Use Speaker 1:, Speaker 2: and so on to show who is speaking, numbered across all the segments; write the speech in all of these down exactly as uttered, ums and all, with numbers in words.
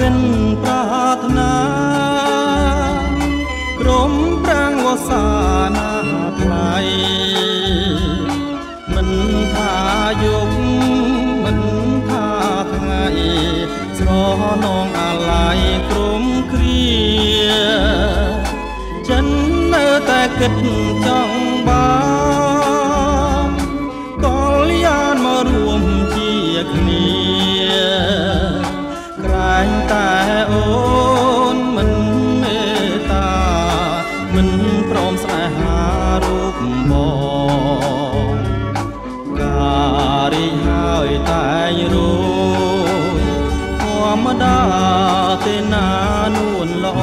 Speaker 1: កិនប្រាថ្នាក្រុមប្រាំងវស្សាណាថ្លៃមិនថាយុគមិនថាថ្ងៃស្រនងអាឡ័យក្រុមគ្រាចិននៅតែគិតចង់បានកលយានមករួមជាគ្នាក្រែងតែអូនមិនមេត្តាមិនព្រមស្នេហារូបបងការីហើយតែរួយធម្មតាទេណានួនល្អ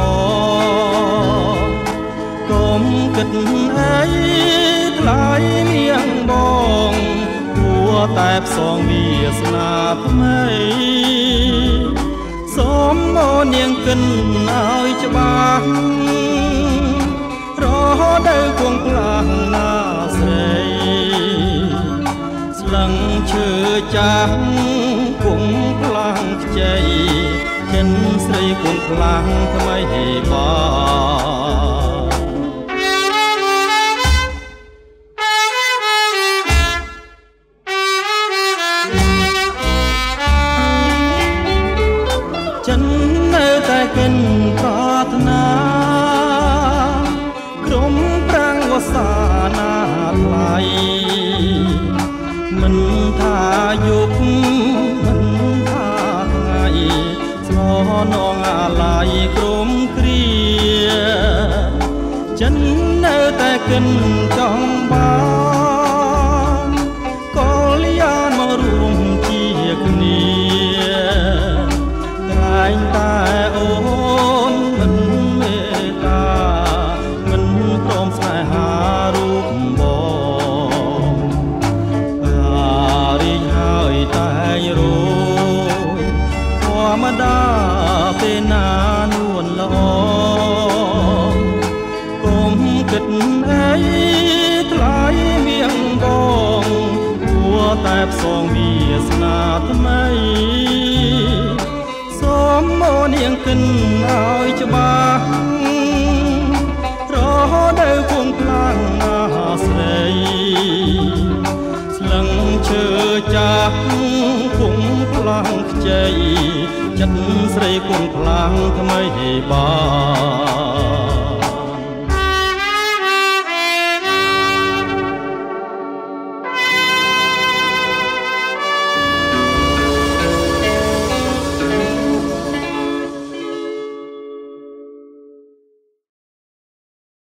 Speaker 1: កុំគិតអីថ្លៃនាងបងគួរតែផ្សងវាសនាថ្មីសូមអូននាងគិនឲ្យច្បាស់រហូតដល់គង់ផ្លាស់ណាស្រីស្លឹងឈើចាស់គង់ផ្លាំងខ្ចីចិនស្រីគង់ផ្លាំងថ្មីបងចិននៅតែកិនប្រាថ្នាក្រុមប្រាំងវស្សាណាថ្លៃមិនថាយុគមិនថាថ្ងៃស្រនងអាឡ័យក្រុមគ្រាចិននៅតែកិនចង់បានកលយានមករួមជាគ្នាតែងតែអូនមិនមេត្តាមិនព្រមស្នេហារូបបងការីហើយតែរួយធម្មតាទេណានួនល្អកុំគិតអីថ្លៃមៀងបងគួរតែផ្សងវាសនាថ្មីសូមអូននាងគិនឲ្យច្បាស់រហូតដល់គង់ខ្លាំងណាស្រីស្លឹងឈើចាស់គង់ខ្លាំងខ្ចីចិត្តស្រីគង់ខ្លាំងថ្មីបង